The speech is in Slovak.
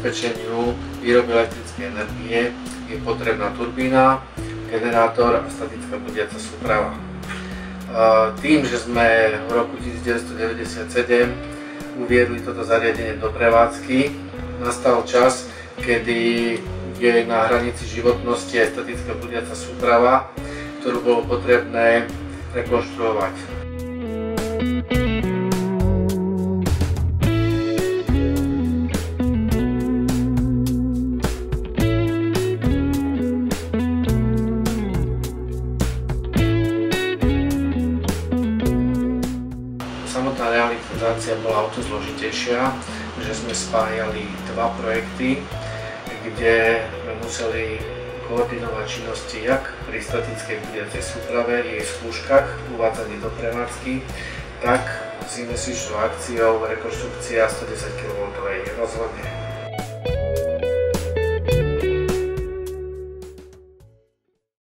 zabezpečeniu výroby elektrickej energie je potrebná turbína, generátor a statická budiaca súprava. Tým, že sme v roku 1997 uviedli toto zariadenie do prevádzky, nastal čas, kedy je na hranici životnosti aj statická budiaca súprava, ktorú bolo potrebné rekonštruovať. Samotná realizácia bola o to zložitejšia, že sme spájali dva projekty, kde sme museli koordinovať činnosti jak pri statickej budiacej súprave, jej skúškach, uvádzaní do prevádzky, tak s investičnou akciou rekonštrukcia 110 kV rozvodne.